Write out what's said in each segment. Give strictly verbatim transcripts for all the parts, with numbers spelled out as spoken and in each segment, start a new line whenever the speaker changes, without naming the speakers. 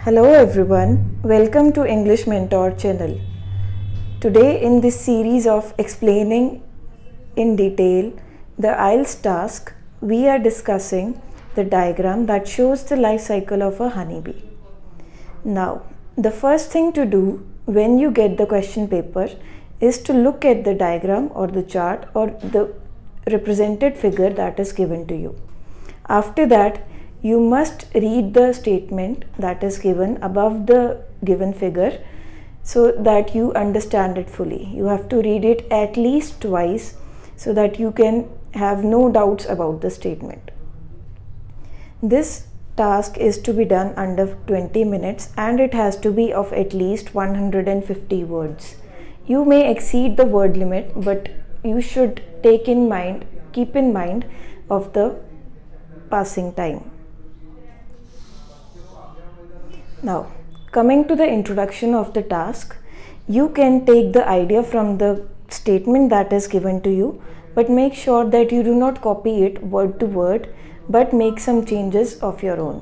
Hello everyone, welcome to English Mentor channel. Today in this series of explaining in detail the I E L T S task, we are discussing the diagram that shows the life cycle of a honeybee. Now, the first thing to do when you get the question paper is to look at the diagram or the chart or the represented figure that is given to you. After that, you must read the statement that is given above the given figure so that you understand it fully. You have to read it at least twice so that you can have no doubts about the statement. This task is to be done under twenty minutes and it has to be of at least one hundred fifty words. You may exceed the word limit, but you should take in mind, keep in mind of the passing time. Now, coming to the introduction of the task, you can take the idea from the statement that is given to you, but make sure that you do not copy it word to word, but make some changes of your own.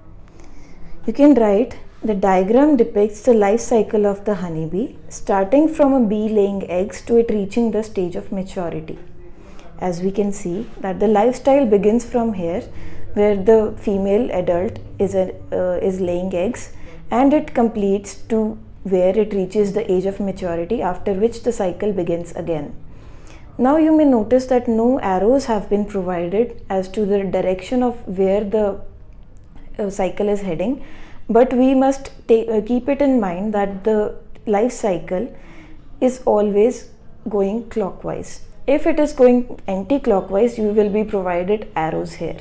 You can write, the diagram depicts the life cycle of the honeybee, starting from a bee laying eggs to it reaching the stage of maturity. As we can see that the lifestyle begins from here, where the female adult is, a, uh, is laying eggs, and it completes to where it reaches the age of maturity, after which the cycle begins again. Now you may notice that no arrows have been provided as to the direction of where the uh, cycle is heading, but we must take, uh, keep it in mind that the life cycle is always going clockwise. If it is going anti-clockwise, you will be provided arrows here.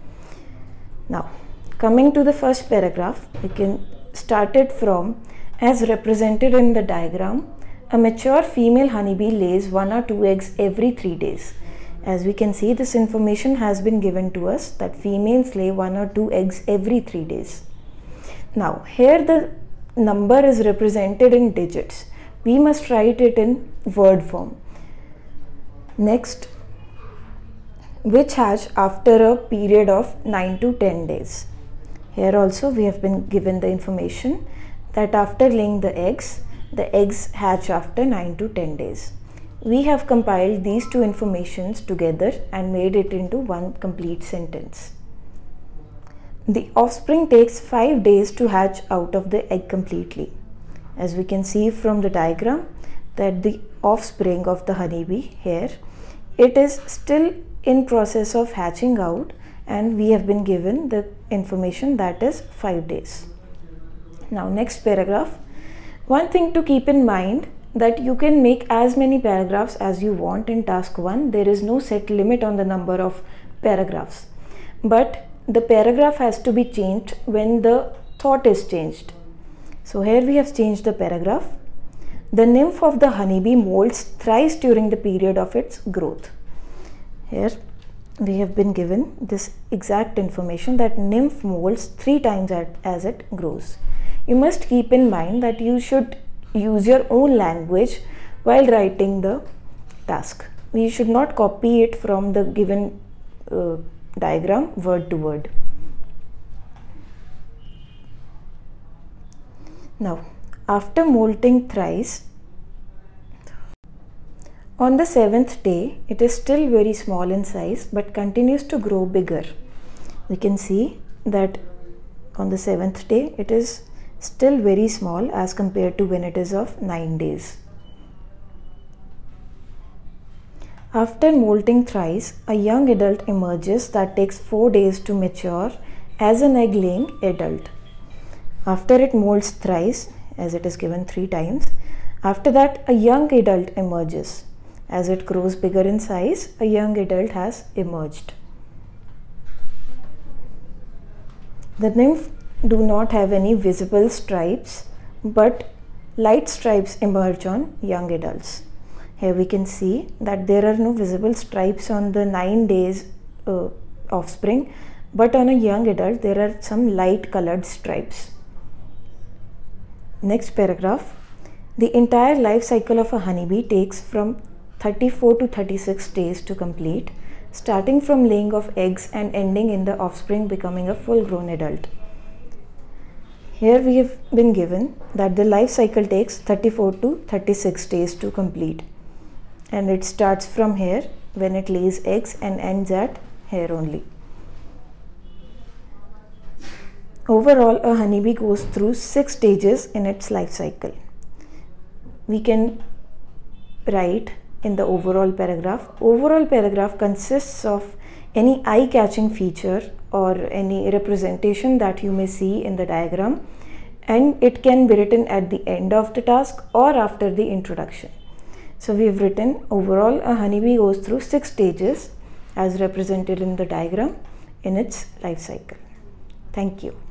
Now, coming to the first paragraph, you can start it from, as represented in the diagram, a mature female honeybee lays one or two eggs every three days. As we can see, this information has been given to us that females lay one or two eggs every three days. Now, here the number is represented in digits. We must write it in word form. Next, which hatch after a period of nine to ten days. Here also we have been given the information that after laying the eggs, the eggs hatch after nine to ten days. We have compiled these two informations together and made it into one complete sentence. The offspring takes five days to hatch out of the egg completely. As we can see from the diagram that the offspring of the honeybee here, it is still in process of hatching out, and we have been given the information that is five days. Now next paragraph. One thing to keep in mind that you can make as many paragraphs as you want in task one. There is no set limit on the number of paragraphs, but the paragraph has to be changed when the thought is changed. So here we have changed the paragraph. The nymph of the honeybee molts thrice during the period of its growth. Here we have been given this exact information that nymph molts three times as it grows. You must keep in mind that you should use your own language while writing the task. We should not copy it from the given uh, diagram word to word. Now, after molting thrice, on the seventh day, it is still very small in size but continues to grow bigger. We can see that on the seventh day, it is still very small as compared to when it is of nine days. After molting thrice, a young adult emerges that takes four days to mature as an egg-laying adult. After it molts thrice, as it is given three times, after that a young adult emerges. As it grows bigger in size, a young adult has emerged. The nymph do not have any visible stripes, but light stripes emerge on young adults. Here we can see that there are no visible stripes on the nine days uh, offspring, but on a young adult there are some light colored stripes. Next paragraph. The entire life cycle of a honeybee takes from thirty-four to thirty-six days to complete, starting from laying of eggs and ending in the offspring becoming a full grown adult. Here we have been given that the life cycle takes thirty-four to thirty-six days to complete, and it starts from here when it lays eggs and ends at here only. Overall, a honeybee goes through six stages in its life cycle. We can write in the overall paragraph. Overall paragraph consists of any eye-catching feature or any representation that you may see in the diagram, and it can be written at the end of the task or after the introduction. So we have written overall a honeybee goes through six stages as represented in the diagram in its life cycle. Thank you.